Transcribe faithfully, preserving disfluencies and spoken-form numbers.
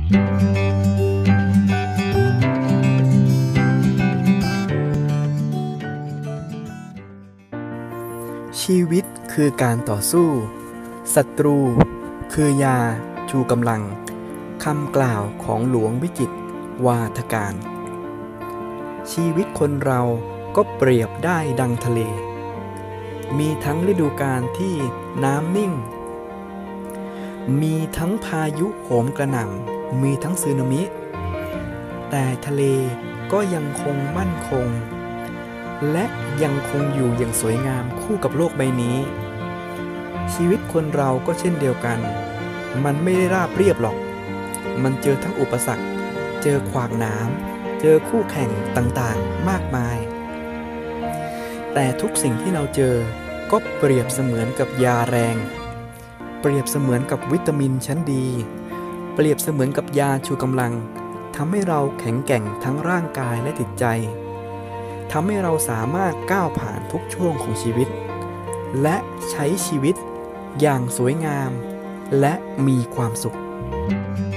ชีวิตคือการต่อสู้ศัตรูคือยาชูกำลังคำกล่าวของหลวงวิจิตรวาทการ ชีวิตคนเราก็เปรียบได้ดังทะเลมีทั้งฤดูกาลที่น้ำนิ่งมีทั้งพายุโหมกระหน่ำมีทั้งสึนามิแต่ทะเลก็ยังคงมั่นคงและยังคงอยู่อย่างสวยงามคู่กับโลกใบนี้ชีวิตคนเราก็เช่นเดียวกันมันไม่ได้ราบเรียบหรอกมันเจอทั้งอุปสรรคเจอขวากหนามเจอคู่แข่งต่างๆมากมายแต่ทุกสิ่งที่เราเจอก็เปรียบเสมือนกับยาแรงเปรียบเสมือนกับวิตามินชั้นดีเปรียบเสมือนกับยาชูกำลังทำให้เราแข็งแกร่งทั้งร่างกายและจิตใจทำให้เราสามารถก้าวผ่านทุกช่วงของชีวิตและใช้ชีวิตอย่างสวยงามและมีความสุข